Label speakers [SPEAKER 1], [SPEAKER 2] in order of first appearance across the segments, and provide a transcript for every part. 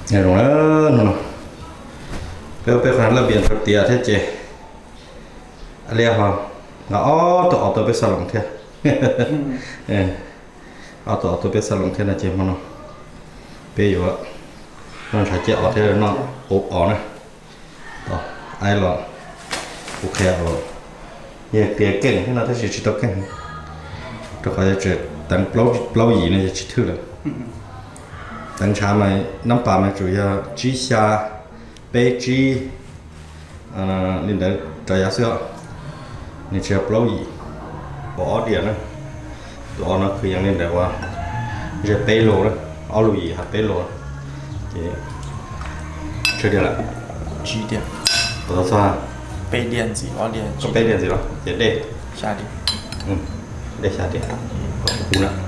[SPEAKER 1] Nghe rồi nó bây giờ là biển thật tiệt thế chị alia hả nó tụi bây giờ lòng thế tụi bây giờ lòng thế là chị mà nó bây giờ nó phải chị ở thế nó ốp ở này ai lo ok rồi về tiền kinh thế nào thế chỉ tao kinh tôi phải chỉ tăng lâu gì này chỉ thứ là tăng trà mà năm ba mà chủ yếu chỉ xa bé chỉ nên để trái giá sữa nên chỉ lâu gì bỏ điện đó đó nó khi nên để qua giờ bé lô đó ở lô gì hả bé lô thì chơi điện lại
[SPEAKER 2] G điện
[SPEAKER 1] đó sao
[SPEAKER 2] bé điện gì ở điện
[SPEAKER 1] có bé điện gì đó để đây
[SPEAKER 2] xa điện
[SPEAKER 1] đây xa điện cú nữa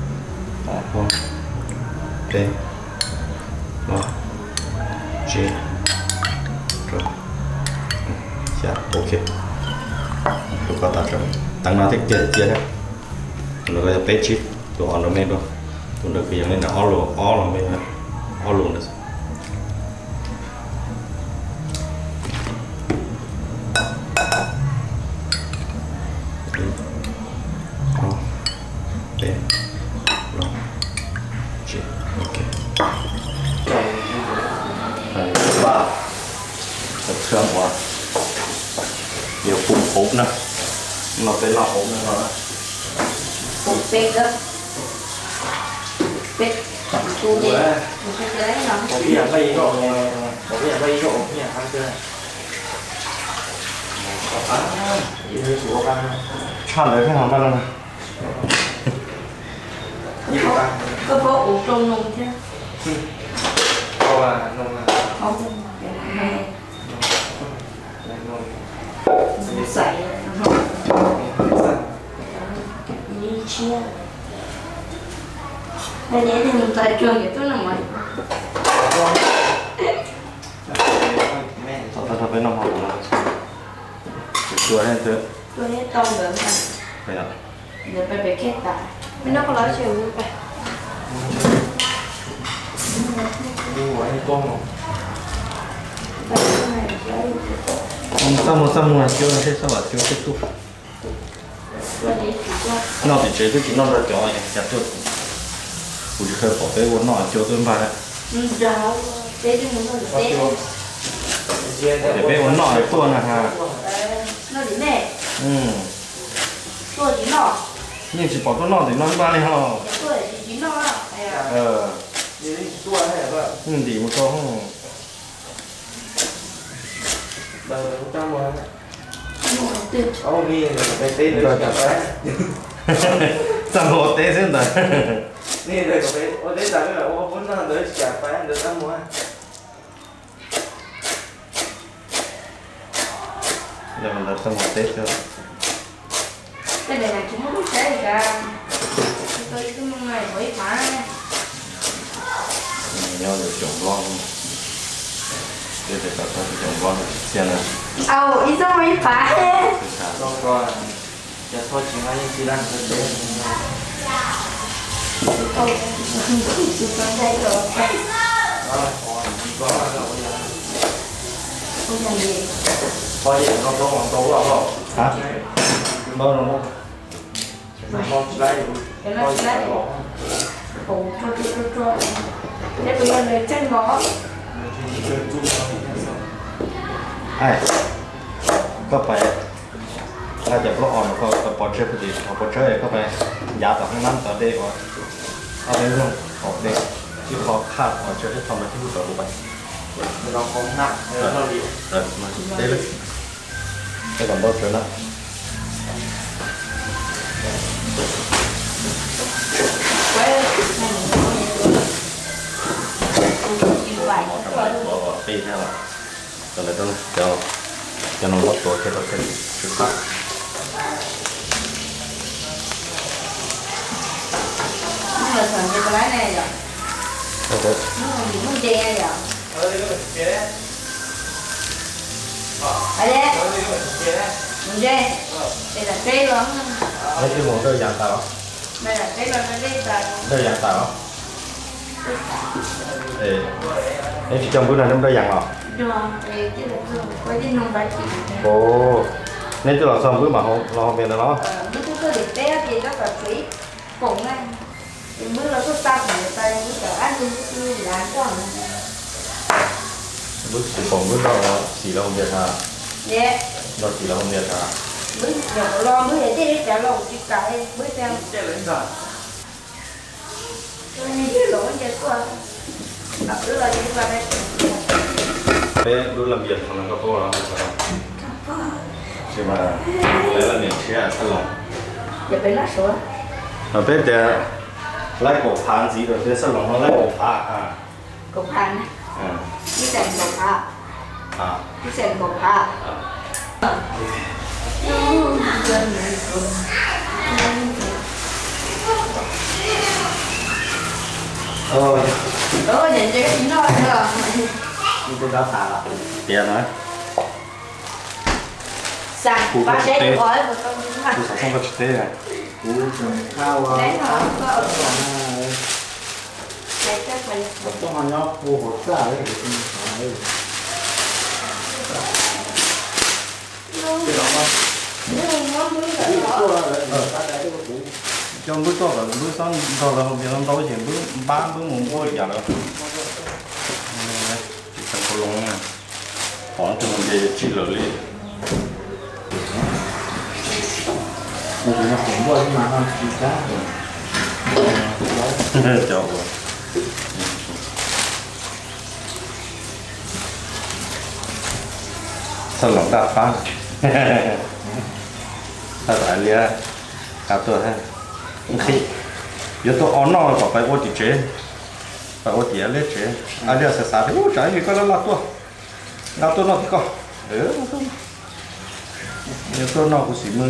[SPEAKER 1] B đó G rồi dạ ok tôi có tạo ra tăng nó thích kia kia đấy nó gọi là page sheet tôi on nó mấy đâu tôi được cái này là all mấy all luôn đấy thương quá nhiều phun hộp nữa mà cái lọ hộp nữa rồi
[SPEAKER 3] hộp bếp đó bếp chú gì một cái đấy nó
[SPEAKER 2] một cái nhà bay rộ một cái nhà bay rộ cái nhà ăn chưa
[SPEAKER 1] chọn lấy cái hàng bao này
[SPEAKER 3] có bố ủ trôn nung chứ
[SPEAKER 2] không à nung à
[SPEAKER 3] không dậy đi chia đây để thì mình tay trường cái tôi nằm ngoài
[SPEAKER 1] thật với năm học chùa này tôi
[SPEAKER 3] hết tông được mà
[SPEAKER 1] vậy ạ
[SPEAKER 3] giờ phải kết tại mình nó có nói chiều như vậy
[SPEAKER 1] sao mà chưa thế sao mà chưa kết thúc nó thì chế tôi chỉ nó ra chỗ này chặt tôi chỉ khơi bỏ cái vốn nọ chỗ tôi vào đấy để cái vốn nọ để tuôn là ha
[SPEAKER 3] nó đến này tôi chỉ nọ
[SPEAKER 1] nhưng chỉ bỏ tôi nọ thì nó ba này hả
[SPEAKER 3] tôi chỉ nọ
[SPEAKER 1] đi một câu không
[SPEAKER 2] ông đi phải tên rồi cả bé
[SPEAKER 1] sao một té xem rồi
[SPEAKER 2] nè rồi cả bé ở đây là ô vốn là tới cả bé được ăn mua
[SPEAKER 1] giờ mình đặt xong một té chưa
[SPEAKER 3] cái này là chúng nó biết cái gì cả tôi cứ mong ngày mới phá
[SPEAKER 1] nhau được trồng loang để để các bạn trồng loang xem nào
[SPEAKER 3] ít sao mới phá thế
[SPEAKER 2] xong rồi giờ thôi chỉ ngay những gì đang thực tế
[SPEAKER 3] chỉ có đây rồi không làm gì
[SPEAKER 2] có gì không có hoàng tố đâu
[SPEAKER 1] hả bao rồi không
[SPEAKER 2] con slide
[SPEAKER 3] cái nó slide ồ cho để bây giờ lấy chân bó
[SPEAKER 1] ai có phảiถ้าจะปลอกอ่อนก็ปอดเชื้อพอดีเอาปอดเชื้อเข้าไปยาต่อข้างนั้นต่อเด็กว่าเอาไปเรื่องของเด็กที่เขาคาดปอดเชื้อที่ทำมาที่ผู้ต่อรู้ไป
[SPEAKER 2] เราคงหนักเราดี
[SPEAKER 1] มาได้เลยให้ก่อนปอดเชื้อนะปีแค่ละก็เลยต้องจะนอนรถตัวแค่ตัวแค่ชุดพัก
[SPEAKER 3] nó là phần cái lái này rồi nó đen rồi ở đây mình đen đây là cây lớn
[SPEAKER 1] đây cái món đơn giản tao
[SPEAKER 3] đây là cây lớn nó đen tao
[SPEAKER 1] đơn giản tao ไอ้ที่จำพูดนั้นได้ยังหรอ
[SPEAKER 3] được thì cái là thường quay đi nông bạch chỉ
[SPEAKER 1] ồ nên tôi là xong bước mà lo về là nó
[SPEAKER 3] bữa thứ tôi để té thì nó phải phí cũng này thì bữa là tôi tao phải tay bữa cả ăn như là con
[SPEAKER 1] bước chỉ còn bước đó chỉ là không biết à
[SPEAKER 3] dạ
[SPEAKER 1] đó chỉ là không biết à
[SPEAKER 3] bữa giờ lo bữa để đi trả lòng chỉ cái bữa xem
[SPEAKER 2] Chết lên rồi.
[SPEAKER 3] tôi nhìn cái lỗ vậy quá đập đứa là đi vào đây
[SPEAKER 1] bé đôi làm việc thằng nó có cô đó chứ mà đấy là miền xe thật lòng
[SPEAKER 3] giờ phải lá sữa
[SPEAKER 1] mà bé để lấy cổ phán gì rồi bé thật lòng nó lấy cổ phá à
[SPEAKER 3] cục hành
[SPEAKER 1] à
[SPEAKER 3] cái sành cục hạ
[SPEAKER 1] à
[SPEAKER 3] cái sành cục hạ
[SPEAKER 1] ôi
[SPEAKER 3] đó nhìn cho cái nói nữa
[SPEAKER 1] như tôi đã xả là tiền nói
[SPEAKER 3] sành ba sẽ được gói một con
[SPEAKER 1] tôi sẽ không có chút thế này
[SPEAKER 4] Thao
[SPEAKER 3] đấy nó có
[SPEAKER 4] Thao
[SPEAKER 3] để chắc mình
[SPEAKER 4] Trong hàng nhóc vô hột ra đấy
[SPEAKER 3] nhưng nó mới là nó
[SPEAKER 1] trong bước to là bước xong rồi là không biết nó đâu chỉ bước ba bước một bước giờ nữa chỉ cần có lông này khoảng từ mình về chỉ lưỡi
[SPEAKER 4] Nó cũng vô nhưng mà không chỉ cá
[SPEAKER 1] chậu sao lòng đạp phá sao lại lia cả tuổi ha khi giờ tôi on nó có phải ô chỉ chế phải ô chỉ lấy chế ai giờ sẽ xả thì ô trái thì có là tôi nó thì có giờ tôi nó cũng xỉ mưng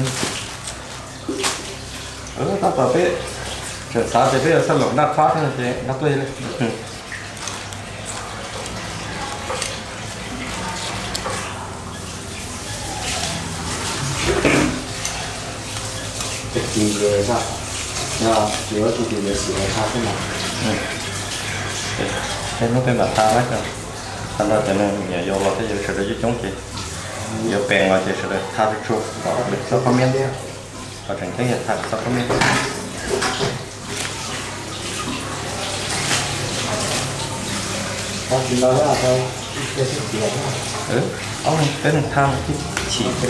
[SPEAKER 1] ta bảo bé trở xả thì bây giờ sao lòng đạp phá thế này nó tôi lên
[SPEAKER 4] Thì về sao chỉ có thì về sự tha thế nào
[SPEAKER 1] thế nó tên là tha đấy rồi thành ra cho nên nhà vô lo thế giờ sẽ được chống chị giờ bèn là chị sẽ được tha được chút được sao không miên đi và chẳng thấy hiện thật sao không miên
[SPEAKER 4] Có chuyện đó là thôi cái sự kiện
[SPEAKER 1] ông tên tha chỉ cái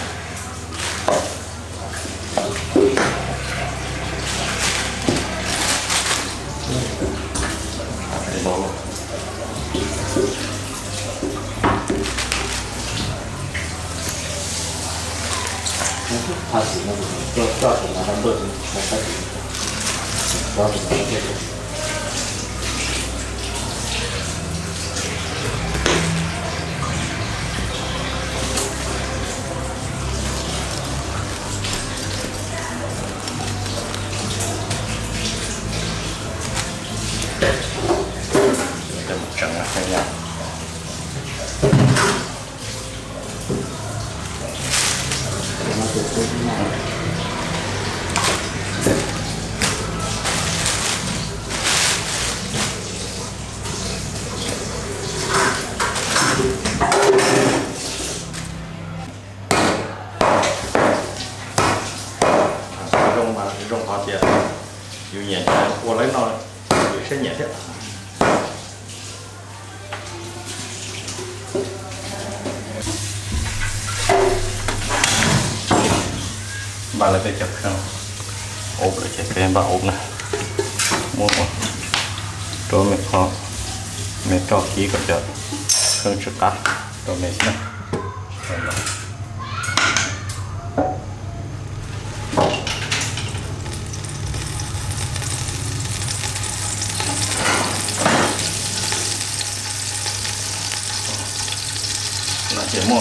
[SPEAKER 4] Tha sự nó cho sự nó bớt nó phát triển cho sự nó bớt
[SPEAKER 1] chẳng là hay nhau
[SPEAKER 4] nó được cái nào
[SPEAKER 1] rong hoa tiền dù nhẹ qua lấy nó sẽ nhẹ thế bà lại phải chặt không ốp lại chặt cái bà ốp này mua mà rồi mình khó mình cho kỹ cả chợ không chụp tắt rồi mình này là chỉ mua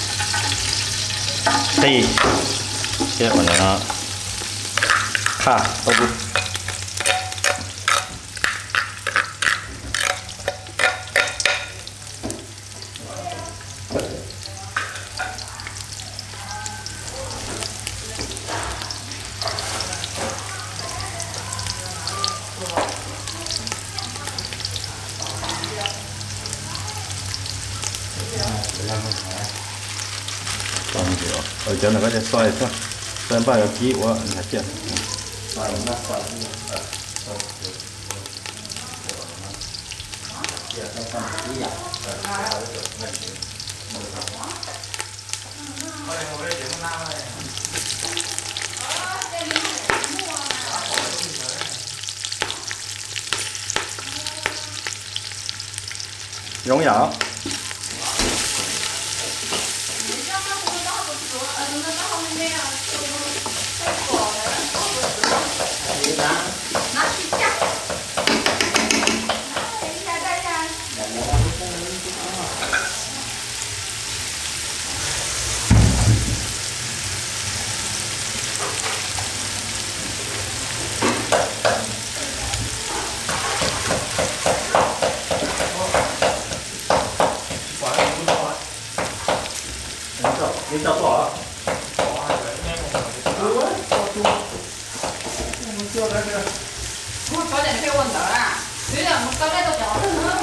[SPEAKER 1] thì cái mà nó khá tốt đi còn kiểu ở chỗ này có thể xoay thôi xoay bao nhiêu ký quá là chết
[SPEAKER 4] xoay nó xoay giờ cái phần ký dọc
[SPEAKER 1] giống nhỏ
[SPEAKER 4] 你找多少？
[SPEAKER 3] Không có đèn theo quần đó à? Thế là một cái đây tôi chọn nữa.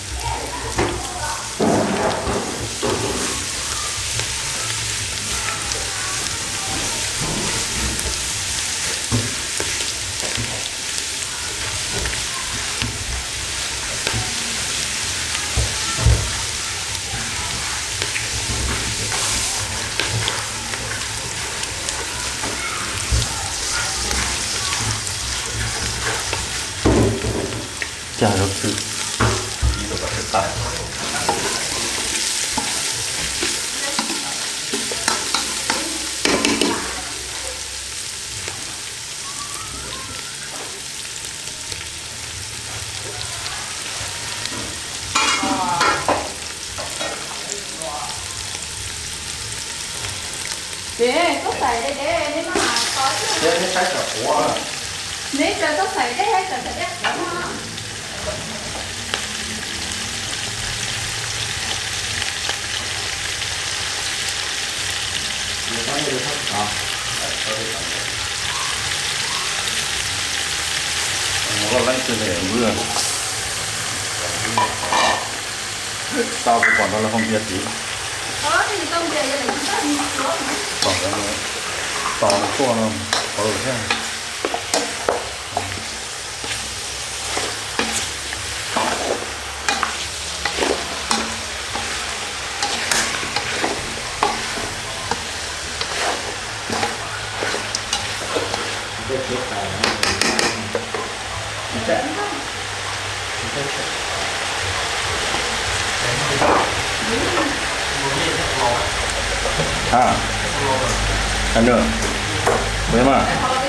[SPEAKER 1] chả được sự được vào thực tại
[SPEAKER 3] Để tốt xài đây để nó có chứ.
[SPEAKER 4] Cái cái chả quá.
[SPEAKER 3] Nếu cho tốt xài đấy hay là sẽ đẹp lắm.
[SPEAKER 1] nó lấy từ để mưa tao cũng còn đó là không biết gì
[SPEAKER 3] Có thì công việc này chúng ta đi xuống.
[SPEAKER 1] còn cái nữa tao nó to nó có được thế à ăn nữa với mà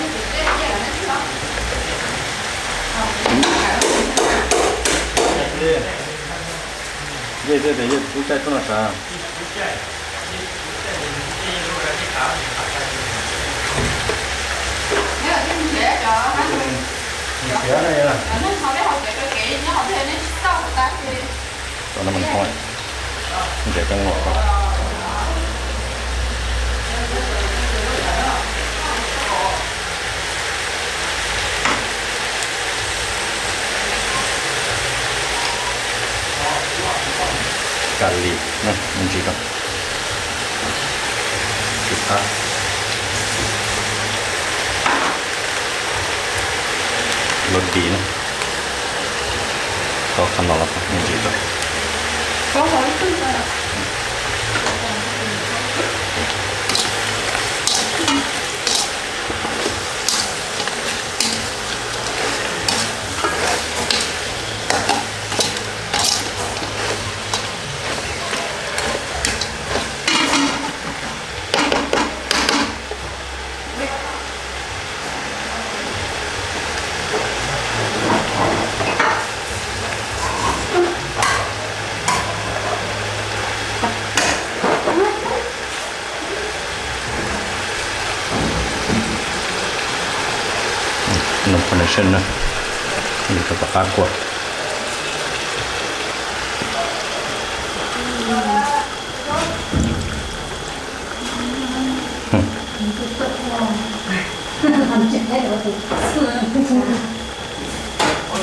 [SPEAKER 1] đây chú trai con là sao
[SPEAKER 3] Nếu là cái dễ cho anh
[SPEAKER 1] cái này là
[SPEAKER 3] nó không biết học cái kỹ nó học thêm đến sau cái tác gì
[SPEAKER 1] còn nó mình hỏi mình để trong ngõ cà lì này mình chỉ cần thịt thắt lột tí này có khăn đó là mình chỉ cần
[SPEAKER 3] có hỏi tư rồi
[SPEAKER 1] no connection na hindi ka pakakwa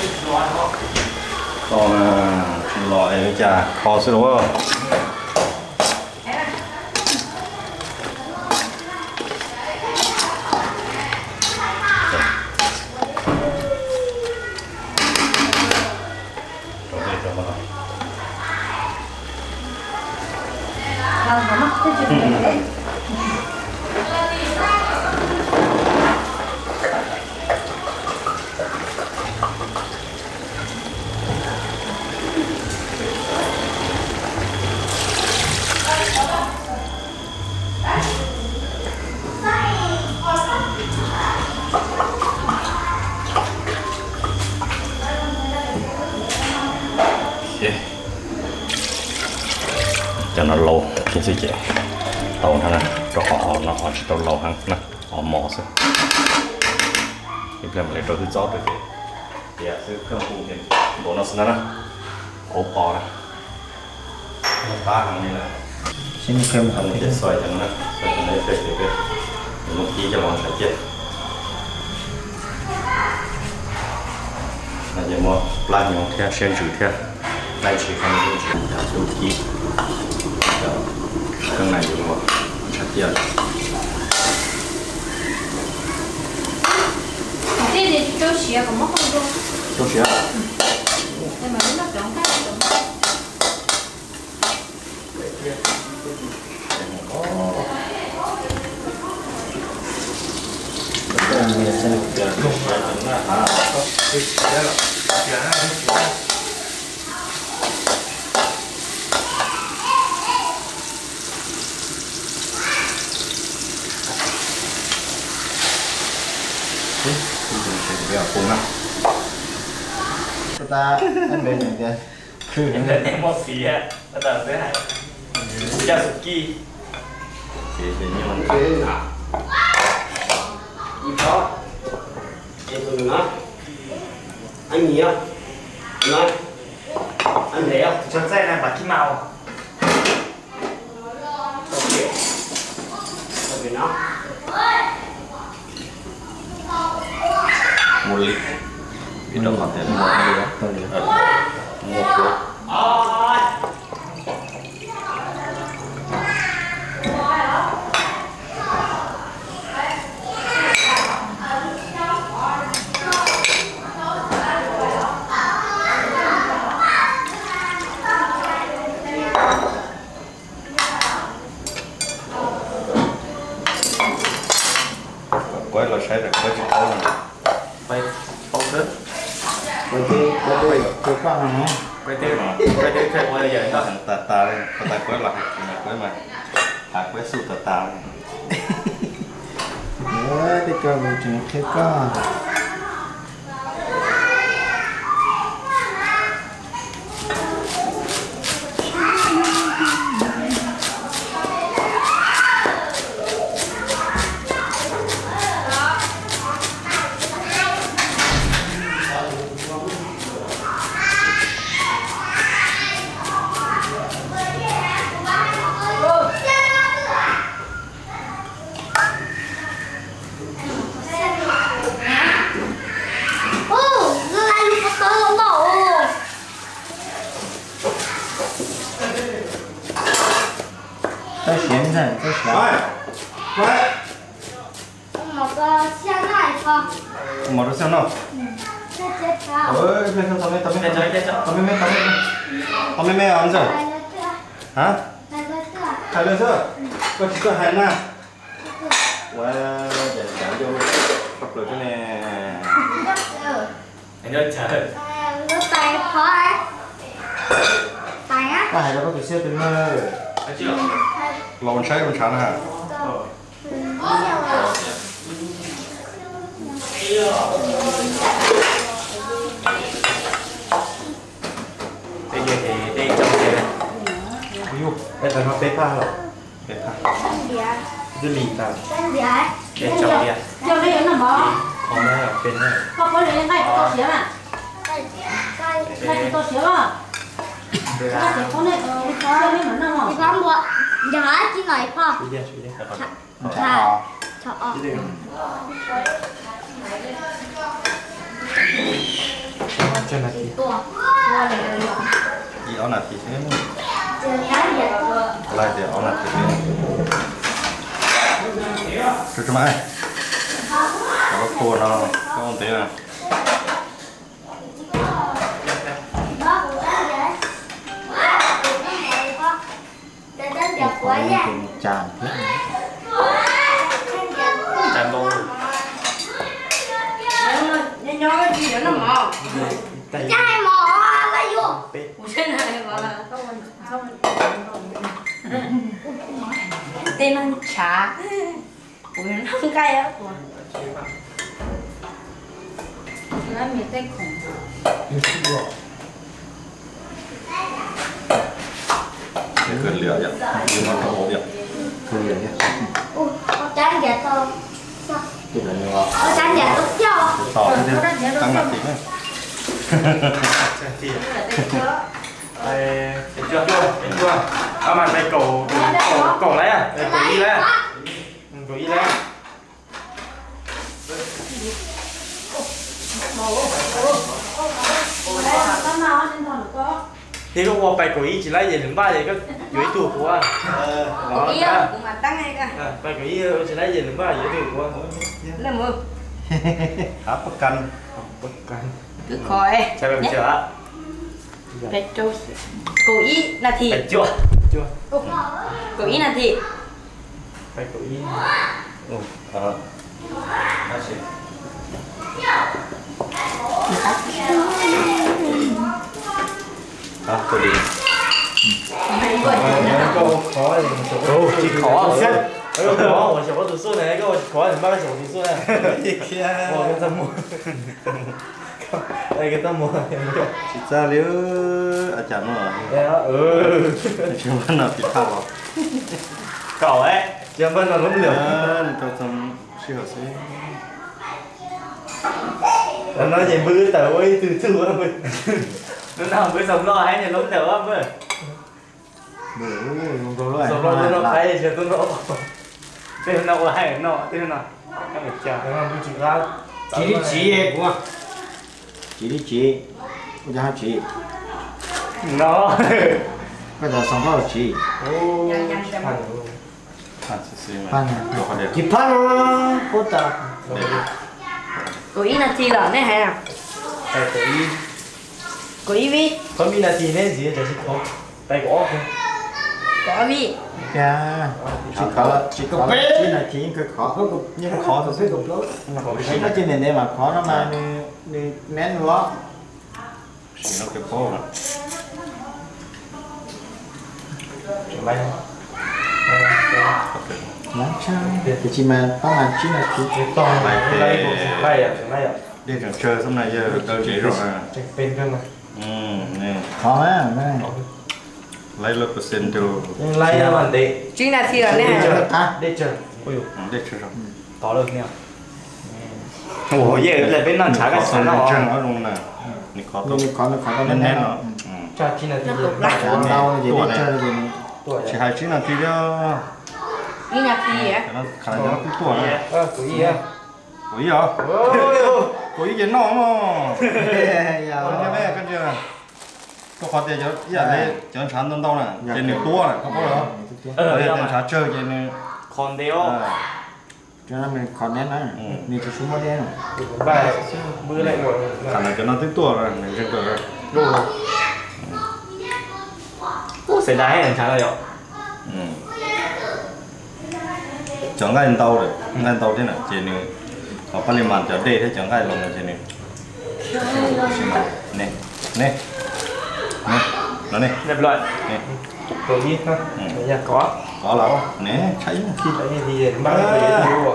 [SPEAKER 1] còn loại chà kho sữa đúng không cho mà
[SPEAKER 3] Làm nó mắc cái chuyện này đấy.
[SPEAKER 1] cho nó lâu khi sử dụng tàu thằng này cho họ nó chỉ tàu lâu hơn nè họ mò xem cái làm lại rồi thứ gió được thì sẽ không phụ hiện bộ nó sẽ nè ốp bò này ba thằng này là
[SPEAKER 4] xin thêm
[SPEAKER 1] thằng này xoay thằng này xoay thằng này xoay thì một tí cho bọn sẽ chết là giờ mua plan nhiều theo xem chủ theo đây chỉ không có chỉ là số ký cái này dùng một chặt tiền
[SPEAKER 3] Cái gì cho xỉa còn mất không luôn.
[SPEAKER 1] số xỉa
[SPEAKER 3] Nhưng mà nó chọn cái
[SPEAKER 1] cùng á
[SPEAKER 4] ta anh về những cáiคือ
[SPEAKER 2] Em thấy em một phí á, nó tờ thế này. Cha Suki.
[SPEAKER 1] thì như mình
[SPEAKER 5] Im đó. Em đừng nói. Anh nhỉ? Nói. Anh thấy không?
[SPEAKER 2] Chân xe này bạc kim màu.
[SPEAKER 5] Ok. Rồi nó.
[SPEAKER 1] một lít cái đồng mặt tiền một lít
[SPEAKER 4] tôi đi
[SPEAKER 1] một lít quay là sai được quay chụp câu này
[SPEAKER 2] Quay phông thức.
[SPEAKER 4] tôi tôi khoan này nhé
[SPEAKER 2] Quay tiêu chơi quay giờ đó.
[SPEAKER 1] ta đây ta quay là quay mà quay sụt ta
[SPEAKER 4] đấy thì cơ hội chuyện thế có在闲着，在闲。
[SPEAKER 1] 喂，
[SPEAKER 3] một xe này không?
[SPEAKER 1] một đứa xem nào
[SPEAKER 3] Xe chết sao?
[SPEAKER 1] ơi bên trong tao mấy mẹ ăn rồi hả hai đứa chưa có chỉ có hai na wow để trả vô tập được cái này
[SPEAKER 2] Anh ơi trời.
[SPEAKER 3] Nó tay khó ấy. Tay á.
[SPEAKER 4] Cái này nó có thể xếp đến nơi.
[SPEAKER 2] Thấy chưa?
[SPEAKER 1] lon trái lon chán hả
[SPEAKER 2] Bây giờ thì đây trong đây này.
[SPEAKER 1] yêu đây là nó bê pha rồi bê pha
[SPEAKER 2] Dư lì tao.
[SPEAKER 3] Tên gì ấy?
[SPEAKER 2] Đây trong kia.
[SPEAKER 3] Trong đây nó bỏ.
[SPEAKER 2] Còn đây là bên này.
[SPEAKER 3] Không có lấy tay to xíu mà. Tay to xíu à?
[SPEAKER 2] Đây
[SPEAKER 3] Cái
[SPEAKER 2] là.
[SPEAKER 3] gì con này có lấy món nào không? Con bữa. Giờ chỉ nói không?
[SPEAKER 2] Đi đi.
[SPEAKER 3] Thà. Thà.
[SPEAKER 2] Chân là gì?
[SPEAKER 3] Tua.
[SPEAKER 1] gì áo nạt thì thế
[SPEAKER 3] Chơi cái gì?
[SPEAKER 1] lại thì áo nạt thì thế cho mày nó cua nó có một tí nè
[SPEAKER 3] Đó cũng ăn vậy.
[SPEAKER 4] một tràn
[SPEAKER 5] Tràn bông.
[SPEAKER 3] Nhớ cái gì đó nó mò. Chai mò là vô. Cái này mà không. Tên nó chả. Ủa nó không cay á. Nó miệt tay khủng.
[SPEAKER 1] Để cần lửa vậy, nhưng mà không ổn vậy.
[SPEAKER 4] không hiểu nhé
[SPEAKER 3] Ủa, chán gà to.
[SPEAKER 4] tức là như vậy
[SPEAKER 3] Chán gà tốt cho.
[SPEAKER 1] Tỏ cái gì? Tăng nặng tí nữa.
[SPEAKER 2] Thấy chưa? Thấy chưa? Mà đây cổ lấy à? Đây cổ y lấy à? Cổ y lấy. Thì có qua bài cổ y chỉ lấy gì đến ba thì có dưới tủ của anh.
[SPEAKER 3] Cổ y á, cũng mà tăng ngay cả.
[SPEAKER 2] Bài cổ y chỉ lấy gì đến ba dưới tủ của anh.
[SPEAKER 3] Là mưa.
[SPEAKER 1] Áp bất canh.
[SPEAKER 3] Cứ khỏi.
[SPEAKER 2] Sao em chưa?
[SPEAKER 3] Phải trâu. Cổ y là thịt.
[SPEAKER 2] Phải chưa? Chưa.
[SPEAKER 3] Cổ y là thịt.
[SPEAKER 2] Bài cổ y.
[SPEAKER 1] Tôi đi.
[SPEAKER 2] Câu khó thì chỉ khó à? Khó, 我小我读书呢，个我khó thì ba cái小读書呢。我跟他摸，哎，跟他摸。
[SPEAKER 1] Chỉ ra nếu chả nó chứ vẫn là bị thao vào.
[SPEAKER 2] Cậu ấy, chứ vẫn là lắm lửa.
[SPEAKER 1] Tôi xong siêu hợp sĩ.
[SPEAKER 2] Nó chỉ bữa tờ ơi từ từ á mình. Nó nào bữa sống lo hay nhà lắm tờ á bữa. Sống lo nó hay chứ tôi nó. Tên nó hay nó tên nó. Các bạn chờ. Nó chỉ ra.
[SPEAKER 5] Chỉ của.
[SPEAKER 4] chỉ bây giờ chỉ
[SPEAKER 2] Nó.
[SPEAKER 4] bây giờ xong rồi chỉ pan
[SPEAKER 5] Chỉ pan nó ta.
[SPEAKER 3] Cổ y là thịt lợn đấy hay nào?
[SPEAKER 2] Cổ y.
[SPEAKER 3] Cổ y vi.
[SPEAKER 2] Có mi là gì nên gì chỉ có. Tay gõ không?
[SPEAKER 3] Có vi.
[SPEAKER 4] cha chỉ có chỉ là chỉ cái khó nhưng khó thì sẽ cũng chỉ nó trên nền đây mà khó nó mà đi nén nó
[SPEAKER 1] Chỉ nó cái phố mà.
[SPEAKER 2] Bay không?
[SPEAKER 4] nán chăng thì chỉ mà tao làm chỉ là chỉ
[SPEAKER 2] To bay bay à?
[SPEAKER 1] Đi trường chơi xong này giờ tao chỉ rồi.
[SPEAKER 2] Bên cơ mà.
[SPEAKER 1] Nè.
[SPEAKER 4] khó á này
[SPEAKER 1] Lấy lớp percent cho
[SPEAKER 2] Lấy nó bạn đi.
[SPEAKER 3] Chính là thịt lợn đấy hay nào?
[SPEAKER 2] Đi chơi. Ôi dồi.
[SPEAKER 1] để chơi rồi.
[SPEAKER 2] To được nè. Ủa vậy là bên nào chả cái sẵn nào
[SPEAKER 1] chân ở luôn nè. Nè khó tốt.
[SPEAKER 4] nó khó
[SPEAKER 1] Nên nén nó.
[SPEAKER 2] Cha chỉ là gì?
[SPEAKER 4] chán đau gì để chơi gì
[SPEAKER 1] Chỉ hai chín là tí đó.
[SPEAKER 3] Y là thịt á.
[SPEAKER 1] Nó khả năng nó cũng tuổi này.
[SPEAKER 2] Của gì á?
[SPEAKER 1] Của ý hả? Của ý kiến nó mà.
[SPEAKER 4] giàu
[SPEAKER 1] Con bé con chưa nè. Có khó tiền cho ý là đây cho nó chán đâu nè. Trên nửa tua này, có đâu. Đây là chán chơi trên
[SPEAKER 2] Còn đéo.
[SPEAKER 4] cho nên mình khó nén đó mình chỉ xuống một đen
[SPEAKER 2] Bài mưa lại rồi.
[SPEAKER 1] khả năng cho nó tiếp tua rồi, mình trên rồi.
[SPEAKER 2] Ủa sẽ đá hay chán rồi.
[SPEAKER 1] Chẳng cái anh tàu rồi, anh tàu thế nào trên này. Có phải làm cho đây thế chẳng cái lòng ở trên này. Nè, nè, nè, nó nè.
[SPEAKER 2] Đẹp loại.
[SPEAKER 1] Nè.
[SPEAKER 2] Của gì ha? Nhà có.
[SPEAKER 1] Có lắm. Nè, cháy
[SPEAKER 2] Khi đấy thì ba cái mua.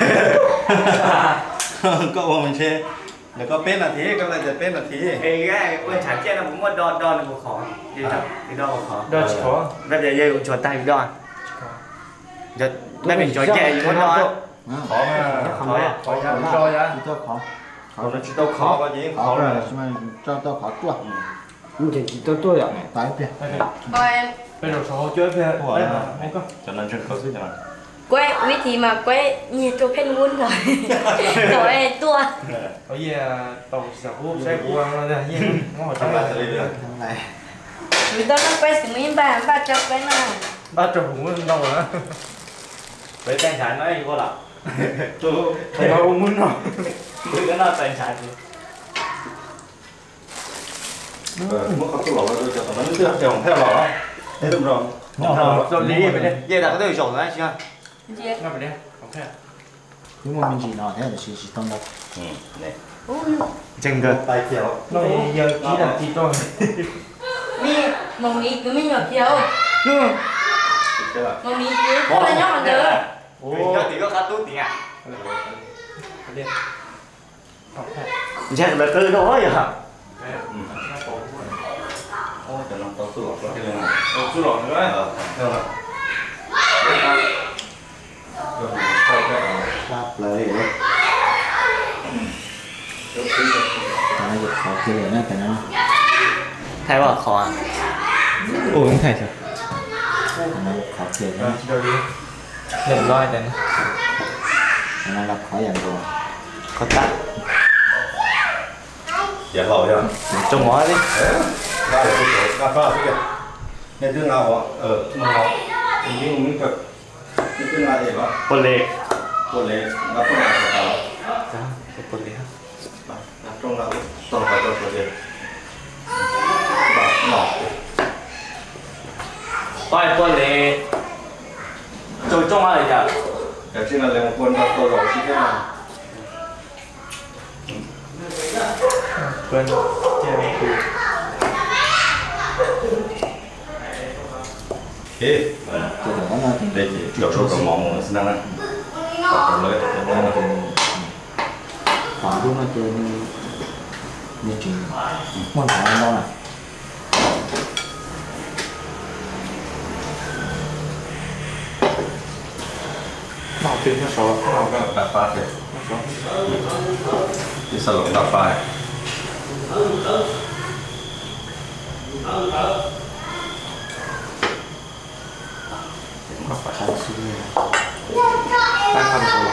[SPEAKER 1] Cậu mình chê. Nếu có pet là thế, có lại giờ pet là thế.
[SPEAKER 5] Ê cái quên chả chết nó cũng một đòn là một khó. Đi đâu? Đi đâu một khó.
[SPEAKER 2] Đó chỉ có.
[SPEAKER 5] Bây giờ dây cũng chuột tay đòn. Giờ đây mình chói chè gì một đòn.
[SPEAKER 1] Khó mà.
[SPEAKER 5] Khó à?
[SPEAKER 2] Khó rồi á.
[SPEAKER 4] chỉ cho khó
[SPEAKER 1] Còn nó chỉ tao khó có gì khó
[SPEAKER 4] rồi
[SPEAKER 1] rồi.
[SPEAKER 4] nhưng mà cho tao khó chuột
[SPEAKER 5] Mình chỉ tôi ạ.
[SPEAKER 4] tái tiền
[SPEAKER 3] Coi em.
[SPEAKER 2] Bây giờ số chơi về. Đấy mà. Không có.
[SPEAKER 1] Cho nên chân khó xíu cho nó.
[SPEAKER 3] Quay quý thì mà quay nhiều chỗ phên luôn rồi. Rồi tua.
[SPEAKER 2] Có gì tàu sẽ hút xe của nó là gì? Nó ở trong
[SPEAKER 1] Ba
[SPEAKER 2] này.
[SPEAKER 1] tờ đi được.
[SPEAKER 4] thằng này
[SPEAKER 3] Vì đó nó quay xử mấy ba cho quay nào.
[SPEAKER 2] Ba trò cũng đâu rồi á.
[SPEAKER 5] Với tay trái nó đi vô lắm.
[SPEAKER 2] Thầy bao muốn rồi.
[SPEAKER 5] Với cái nó tay trái thì.
[SPEAKER 1] Mất có lỗ rồi cho tao nó chưa theo theo lỗ. Thế đúng rồi.
[SPEAKER 5] Rồi lý về đây. Về đặt cái đây rồi đấy chị ơi.
[SPEAKER 2] Ngay về đây. Ok.
[SPEAKER 4] Nhưng mà mình chỉ nói thế là chỉ tông đâu.
[SPEAKER 1] Này.
[SPEAKER 5] Chừng cơ.
[SPEAKER 1] Tay kéo.
[SPEAKER 2] Nó giờ chỉ là chỉ rồi.
[SPEAKER 3] Mi, mong mi cứ mi nhỏ kiều. Mong mi cứ có là nhóc được.
[SPEAKER 5] Ồ, tí có khá tốt tí à?
[SPEAKER 2] Đi.
[SPEAKER 5] Chết là cơ đó vậy hả?
[SPEAKER 1] Ô, cho nó tao sửa lọc cái này.
[SPEAKER 2] Chú lộn nữa.
[SPEAKER 1] Được rồi.
[SPEAKER 4] Lắp lời đấy. Cái này khó chơi nữa cái nó.
[SPEAKER 5] Thay vào khó à?
[SPEAKER 2] Ủa không thể sao?
[SPEAKER 4] Cái nó khó chơi nữa.
[SPEAKER 2] Rồi đi. Đừng lo đây.
[SPEAKER 4] Cái nó là khó dần rồi.
[SPEAKER 5] Có tắt.
[SPEAKER 1] Dạ lỗi rồi.
[SPEAKER 5] Trông ngó đi.
[SPEAKER 1] Ra để tôi ra pha cái kìa. Nên tương nào ạ? Nào. Nhưng mình cực. Nên tương nào vậy ạ?
[SPEAKER 5] Quân lệ.
[SPEAKER 1] Quân lệ. Nó không nào phải tạo.
[SPEAKER 5] Dạ, quân lệ.
[SPEAKER 1] Đặt trong nào. Toàn phải trong quân lệ. Nhỏ.
[SPEAKER 5] Tôi quân lệ. Rồi trông ai vậy?
[SPEAKER 1] Cái chuyện là một quân đặt tôi rồi chứ thế nào.
[SPEAKER 2] Quên. Chơi này cứ.
[SPEAKER 1] Ê.
[SPEAKER 4] Cái đó nó thì
[SPEAKER 1] Đây chỉ kiểu số cầm mỏng mà xin năng này. Còn lấy
[SPEAKER 4] nó thì khoảng lúc nó chơi như chuyện muốn phải đâu này.
[SPEAKER 2] Nào tiền cho số.
[SPEAKER 1] Nào cái đặt pha kìa. Đi sao lộn đặt pha này.
[SPEAKER 4] Khá suy nghĩ.
[SPEAKER 2] Đang làm gì?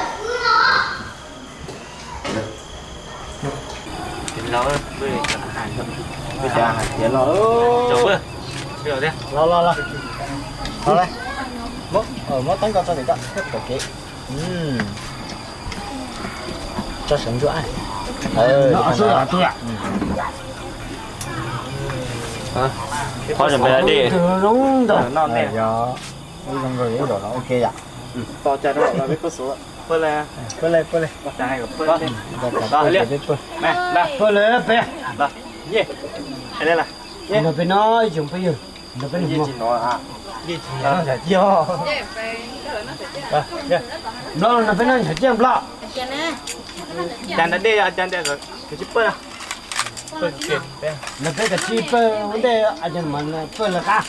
[SPEAKER 5] Thì nó với cả hàng.
[SPEAKER 4] Bây giờ vậy lo.
[SPEAKER 5] Chồng vừa. Được đi.
[SPEAKER 4] Lo. Lo đây. Mất tấn công cho thì có hết cả kỹ. Cho sống chỗ ai. Nó số là tôi ạ.
[SPEAKER 5] Khó chuẩn bị đi.
[SPEAKER 4] Đúng rồi.
[SPEAKER 5] Non nè.
[SPEAKER 4] Dạ. Đi xong rồi rồi nó ok ạ.
[SPEAKER 5] To cho nó là biết có số. Phơi lên.
[SPEAKER 4] Phơi lên.
[SPEAKER 5] Chả hay phơi lên.
[SPEAKER 4] Đó liền.
[SPEAKER 5] Này, đây.
[SPEAKER 4] Phơi lên phê.
[SPEAKER 5] Đây. Ye. Đây là.
[SPEAKER 4] Nó bên nó dùng bây giờ. Nó bên
[SPEAKER 5] Ye
[SPEAKER 4] nó.
[SPEAKER 5] chỉ nó à.
[SPEAKER 4] Ye chỉ nó là cho. Nó bên nó chỉ làm lọ.
[SPEAKER 5] Chán đã đi à, chán đây rồi. Cái chip à.
[SPEAKER 2] Tôi chuyển đây.
[SPEAKER 4] Nó bên cái chip vấn đề anh mình phơi là cả.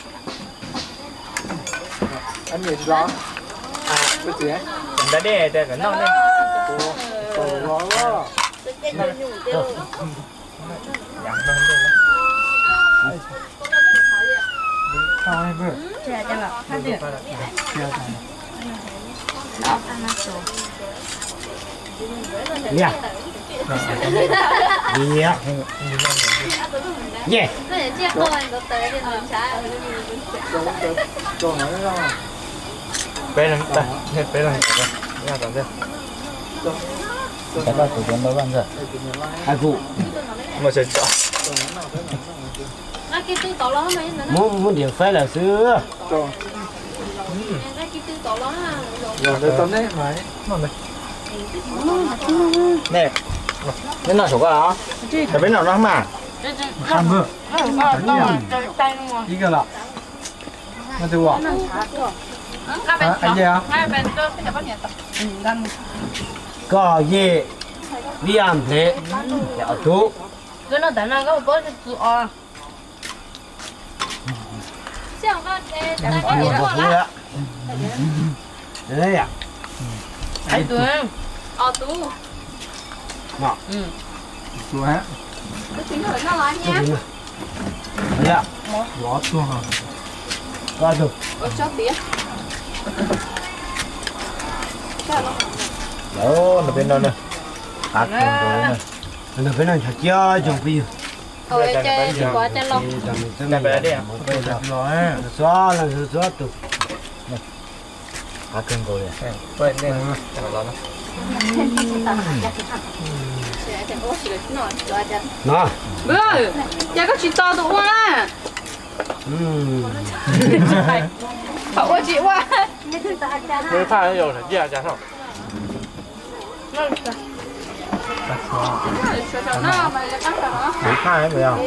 [SPEAKER 2] Anh nhìn rõ. À, cái gì ấy? Chán đã đi đây cái non đây. Ồ, ngon quá. Thôi bữa.
[SPEAKER 3] Chà chà bảo, phát được.
[SPEAKER 4] Nha. Đi á. Yeah.
[SPEAKER 2] Bên này, đây, bên này. Nha tạm đây.
[SPEAKER 4] Cái đó tụi chúng nó bán rồi. Ai phụ.
[SPEAKER 2] Mà sẽ chọn.
[SPEAKER 4] Muốn điều phép là xưa.
[SPEAKER 2] Rồi, để tao đấy mà. Ngon này.
[SPEAKER 4] Nè. Bên nào số cái đó? Cái bên nào nó mà? Không vừa. Cái là. Nó từ bỏ. Anh gì à? Có gì? Đi ăn thế. Dạ chú.
[SPEAKER 3] Cái nó đánh nó có bớt cái chữ o.
[SPEAKER 4] Đây à?
[SPEAKER 3] Ai Tuấn? Tú.
[SPEAKER 4] Ngọ.
[SPEAKER 2] Chú hả?
[SPEAKER 3] Cái tiếng hỏi nó là nha.
[SPEAKER 4] Đây à? Ngọ xuống hả? Qua được.
[SPEAKER 3] Ở cho tía.
[SPEAKER 4] Đó, nó bên đó nè. Tắt rồi nè. Nó bên này thật chưa dùng bây giờ.
[SPEAKER 3] Ôi chơi quá chơi lông.
[SPEAKER 4] Đây bên đây à? Xóa là xóa tụt. À cưng rồi à?
[SPEAKER 2] Bên đây. Chả lo đâu.
[SPEAKER 4] Nó.
[SPEAKER 3] Bữa, chả có chuyện to tụi hoa.
[SPEAKER 6] 好过去哇！
[SPEAKER 2] 没怕有人进来加上。
[SPEAKER 4] 没看还没有？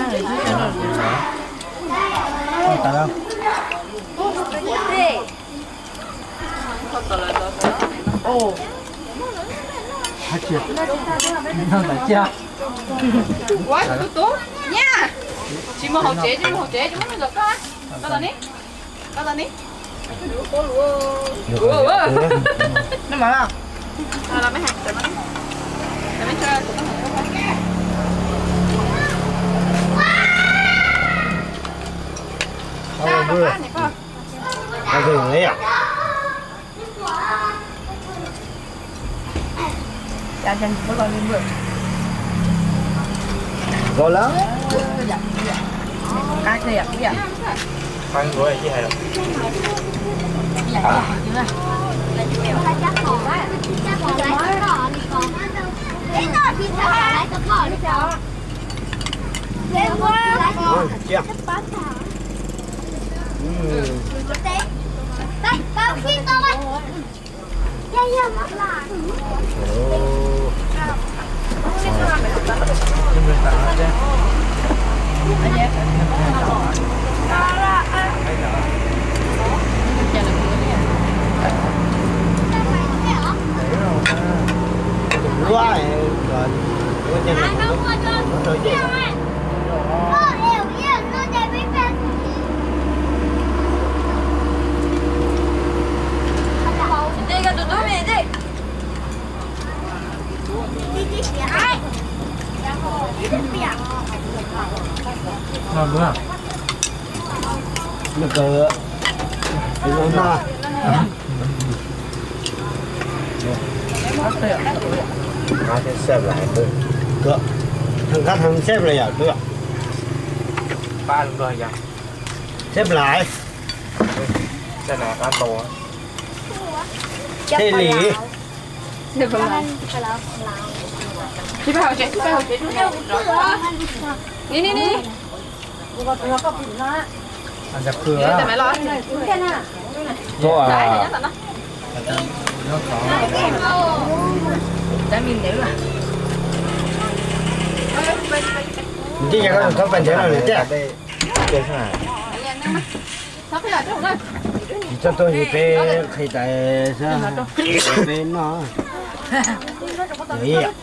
[SPEAKER 4] 打到。
[SPEAKER 3] 对。
[SPEAKER 4] 哦。还去？你看在家。
[SPEAKER 6] 哇，多多呀！chỉ một hộp chế chúng mình được coi. Có tao ní.
[SPEAKER 4] Nó mà nào?
[SPEAKER 6] Là mấy hạt rồi mấy. Để mấy chơi tụi nó
[SPEAKER 4] Mưa. Cái rừng ấy à?
[SPEAKER 6] Dạ chân có con lên mưa.
[SPEAKER 4] Gò lớn.
[SPEAKER 6] Cái đẹp vậy.
[SPEAKER 2] Ăn rồi chứ hay là.
[SPEAKER 4] Ngon quá. Nó cờ. Nó na. Nó sẽ xếp lại được. Được. Thằng khác thằng xếp lại à? Được.
[SPEAKER 2] 3 lần rồi vậy.
[SPEAKER 4] Xếp lại.
[SPEAKER 2] Đây là cá to.
[SPEAKER 4] Thế lì.
[SPEAKER 6] Được không nào? Chị phải học chế Đi.
[SPEAKER 4] Ăn giặc cửa.
[SPEAKER 6] Để mẹ lo.
[SPEAKER 4] Có à.
[SPEAKER 6] Đấy, nó. Để mình để rồi.
[SPEAKER 4] Chứ nhà có phần thế nào nữa chứ? Đây. Đây sao này?
[SPEAKER 6] Sao phải là chỗ đây?
[SPEAKER 4] Cho tôi thì về khi tại sao? Về nó. Đấy à.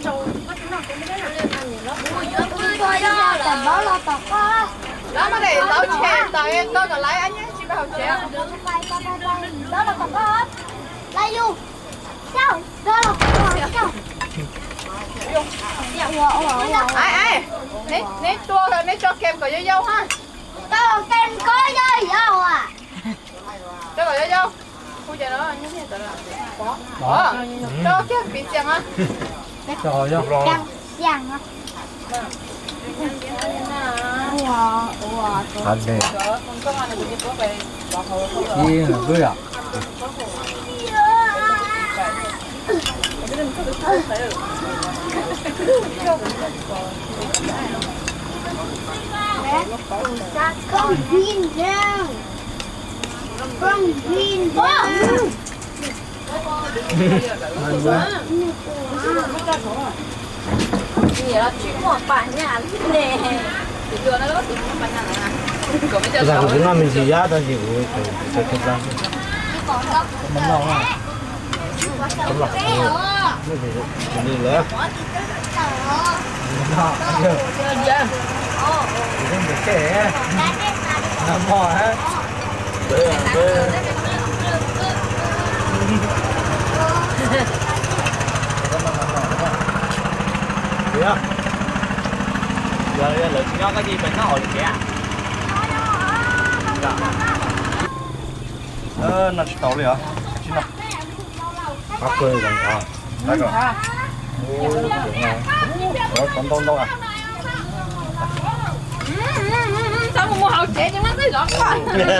[SPEAKER 6] Đó mà để tao chè, tao em tôi còn lấy anh nhé, chị bảo chè.
[SPEAKER 3] Đó là còn có. Lại vô. Sao? Đó là còn có.
[SPEAKER 6] Ai, nè tua rồi, nè cho kem cỏ dâu ha.
[SPEAKER 3] Tao kem có dâu à.
[SPEAKER 6] Cho cỏ dâu. Cô chè đó như thế nào? Có. Cho kem bị chèn á.
[SPEAKER 4] Trời ơi.
[SPEAKER 3] Giang á.
[SPEAKER 4] Thật đấy. Gì là cười à?
[SPEAKER 3] Con viên rang. Con viên rang.
[SPEAKER 6] Vậy là chuyện một bạn nhà nè. Thì đưa nó đó thì không bạn nhà nè. Còn bây giờ
[SPEAKER 4] Bây giờ mình chỉ giá ta chỉ cho cái giá. Mắm lâu à? Không lọc. Nó đi nữa. Nó. Không được kể. Nó mò hả? Dạ. Giờ lựa cho cái gì mình nó hồi kìa.
[SPEAKER 2] Nó tàu đi hả? Chín đâu?
[SPEAKER 4] Bắt quê rồi à.
[SPEAKER 2] Đấy rồi. Ủa, còn đâu à?
[SPEAKER 6] sao mà mua hậu trẻ cho nó tới rõ quá.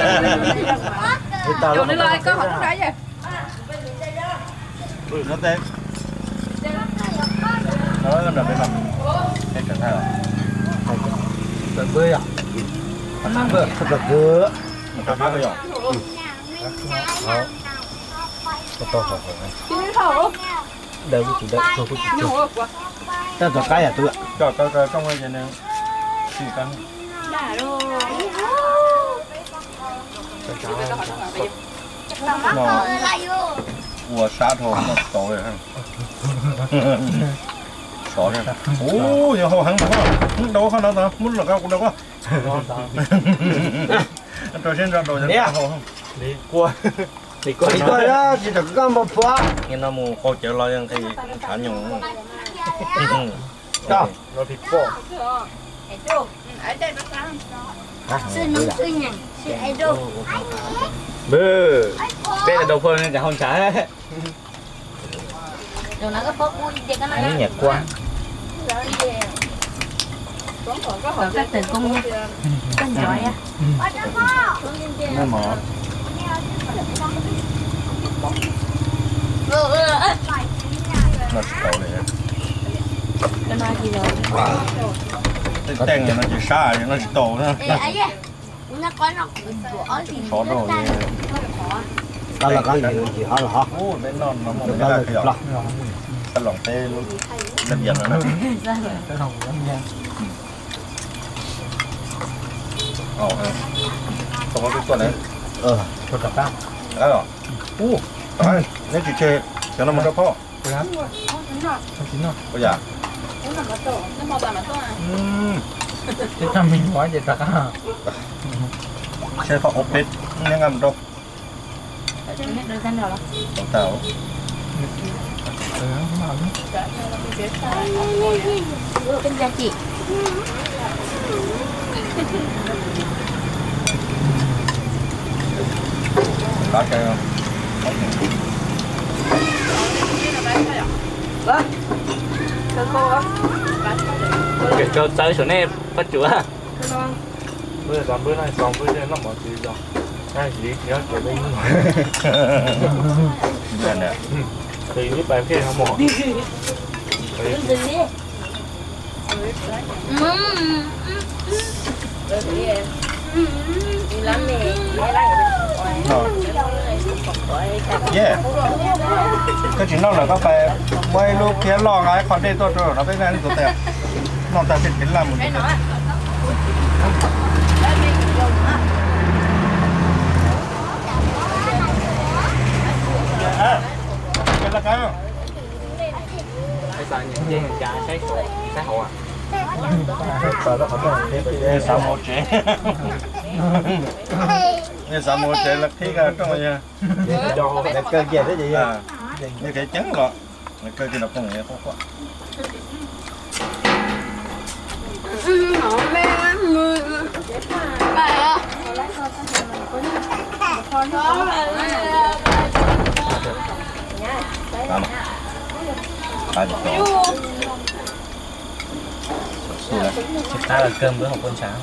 [SPEAKER 6] Chỗ này lại có hậu trái vậy.
[SPEAKER 2] Nó tên. Nó là bên nào? Em chẳng thay rồi.
[SPEAKER 4] Tận bơi à? bữa thật là bữa
[SPEAKER 1] Cà phê cái gì?
[SPEAKER 4] to to
[SPEAKER 6] Chứ không.
[SPEAKER 4] đợi cái đợi thôi ta cho cái à tôi
[SPEAKER 1] Cho trong cái này thì cắn.
[SPEAKER 6] Đã rồi.
[SPEAKER 1] Nó của sát hồ nó to rồi ha. Sọ này. Ồ, giờ họ hăng đâu không đâu muốn là cao cũng đâu có. Rồi xin ra đồ cho họ không.
[SPEAKER 2] Đi qua.
[SPEAKER 4] đi coi đó chỉ được có một phút
[SPEAKER 1] Nghe nó mua coi chợ lo thì thả nhung.
[SPEAKER 4] đó
[SPEAKER 2] Nó thịt bò.
[SPEAKER 6] Ở đây nó ăn.
[SPEAKER 3] Sư nông sư nhỉ? Sư ai đâu?
[SPEAKER 5] Bơ. Đây là đầu phương nên chẳng không trả.
[SPEAKER 3] Rồi nó có phố vui đi cái nó.
[SPEAKER 4] anh nhạt quá
[SPEAKER 3] Rồi các từ công nha. Con giỏi á.
[SPEAKER 4] nó mỏ
[SPEAKER 1] Nó to này.
[SPEAKER 3] Cái nói gì rồi?
[SPEAKER 1] Cái tên này nó chỉ xa nó chỉ to nữa.
[SPEAKER 3] Ê ấy á. Nó có nó của thì
[SPEAKER 1] Khó đồ này.
[SPEAKER 4] đó là cái gì chỉ hỏi là họ
[SPEAKER 1] Ô, đến nó một
[SPEAKER 4] đó
[SPEAKER 1] cái
[SPEAKER 4] là
[SPEAKER 1] cái
[SPEAKER 4] lọ
[SPEAKER 1] cái lòng tê luôn. Lên dần rồi đó. Không có cái con này.
[SPEAKER 4] thôi cả ta
[SPEAKER 1] Đấy rồi. Đấy, nếu chị chơi cho nó một cái phô. Bây giờ.
[SPEAKER 6] Nó màu vàng mà tốt à.
[SPEAKER 4] cái thằng mình nói gì cả
[SPEAKER 1] Chơi phô ốp hết, nhưng ngầm đâu.
[SPEAKER 3] Đưa ra rồi.
[SPEAKER 1] Không tao.
[SPEAKER 3] Cái giá trị.
[SPEAKER 1] Có chơi không?
[SPEAKER 6] Cơ cô á.
[SPEAKER 5] Để cho tới chỗ này bắt chúa.
[SPEAKER 2] Bữa còn bữa nay xong bữa nay nó mở gì rồi. Ai chỉ nhớ cái đây.
[SPEAKER 1] Nè nè.
[SPEAKER 2] Thì biết bài kia không mỏ.
[SPEAKER 3] Cái gì đi. Đi lắm nè.
[SPEAKER 1] Yeah. Cái chuyện đó là có phải quay lúc kia lo ngay khỏi đây tôi rồi nó bên này tôi tẹo. Nó ta phải làm một cái. Cái là cái không?
[SPEAKER 5] Cái sao những cái trả cái hộ à.
[SPEAKER 1] Nghe sao một chế. Nghe sao một chế là khi cái trong này.
[SPEAKER 4] là cơ gì thế gì
[SPEAKER 1] À, như cái trứng rồi. Cơ thì nó không nghe không quá.
[SPEAKER 6] Nó mê lắm người. Bài á.
[SPEAKER 1] Phải được rồi.
[SPEAKER 5] Chúng ta là cơm bữa học con sáng.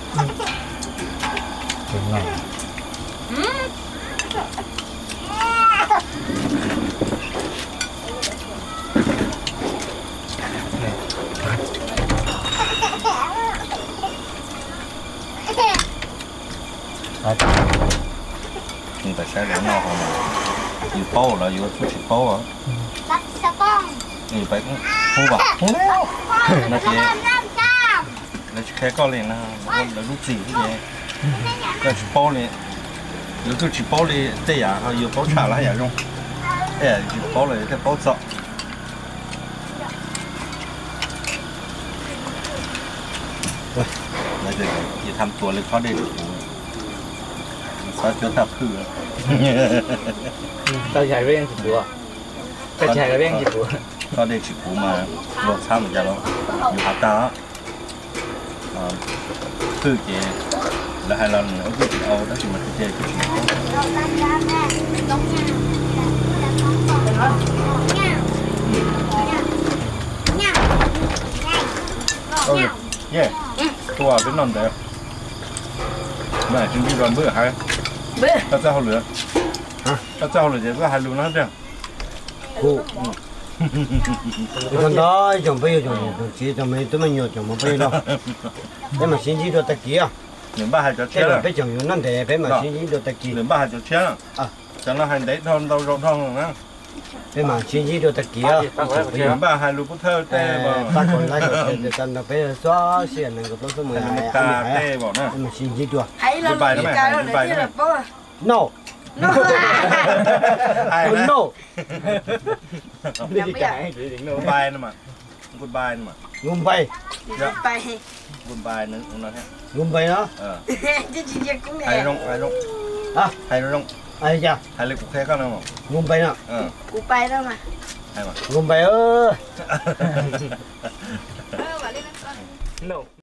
[SPEAKER 1] Nhưng tại sao để nó không nhiều bao là nhiều chút bao à?
[SPEAKER 3] Bắt sao con?
[SPEAKER 1] Nhiều phải không vào không đeo. Nó chỉ nó chỉ cái con liền nó là lúc gì cái gì cái chỉ bao liền nhiều chút chỉ bao liền đây à hay nhiều bao trả lại à không? Đây nhiều bao liền cái bao sọ. Bây giờ chỉทำตัวเลยเขาได้ดูเขาจะตับคือ
[SPEAKER 5] Tao chạy với anh chụp đùa. Tao chạy với anh chụp đùa.
[SPEAKER 1] เขาได้ฉีดปูมาลวกซ้ำเหมือนกันแล้วอยู่หาตาคือเกแล้วให้เราเอาคือเอาได้ชิมมันเจคือชิมเย่ตัวเป็นนอนเดียวแม่จริงๆตอนเบื่อหายถ้าเจ้าเหลือถ้าเจ้าเหลือจะหายรู้นะเจ้า
[SPEAKER 4] con đó chồng bây giờ chồng chỉ chồng mấy tụi mình nhiều chồng mà bây đâu thế mà xin gì đó ta kia
[SPEAKER 1] Nếu ba hai cho
[SPEAKER 4] cái
[SPEAKER 1] chết
[SPEAKER 4] là
[SPEAKER 1] à?
[SPEAKER 4] phải chồng nó để phải mà suy nghĩ được tất kỳ
[SPEAKER 1] Nếu ba hai cho chết à? Chẳng là hành đấy thon đâu rộng thon nữa.
[SPEAKER 4] phải mà suy nghĩ được tất kỳ á
[SPEAKER 1] Nếu ba hai lũ bút thơ tê bỏ.
[SPEAKER 4] ta còn lại được cần là phải xóa xiên này của tôi số 12
[SPEAKER 1] Một cà tê bỏ nè.
[SPEAKER 4] mà suy nghĩ được
[SPEAKER 3] Hãy lên
[SPEAKER 1] Goodbye
[SPEAKER 3] một
[SPEAKER 1] đó
[SPEAKER 3] cái
[SPEAKER 1] mày,
[SPEAKER 3] rồi
[SPEAKER 1] goodbye
[SPEAKER 3] để
[SPEAKER 1] đó
[SPEAKER 3] là bố.
[SPEAKER 4] no
[SPEAKER 1] Ai đấy?
[SPEAKER 4] no
[SPEAKER 1] Goodbye nữa mà. Goodbye nữa mà.
[SPEAKER 4] ngum bay
[SPEAKER 3] Goodbye.
[SPEAKER 1] Goodbye nữa nó hết.
[SPEAKER 4] ngum bay đó
[SPEAKER 3] Chứ chị chắc cũng
[SPEAKER 1] Hay
[SPEAKER 3] nghe.
[SPEAKER 1] rong, hay rong.
[SPEAKER 4] à
[SPEAKER 1] Hay rong.
[SPEAKER 4] ai cha
[SPEAKER 1] Hay lấy cục khe con không?
[SPEAKER 4] ngum bay đó
[SPEAKER 3] Goodbye đó mà.
[SPEAKER 1] Hay mà.
[SPEAKER 4] ngum bay ơi
[SPEAKER 6] Bà lên ăn con.
[SPEAKER 5] No.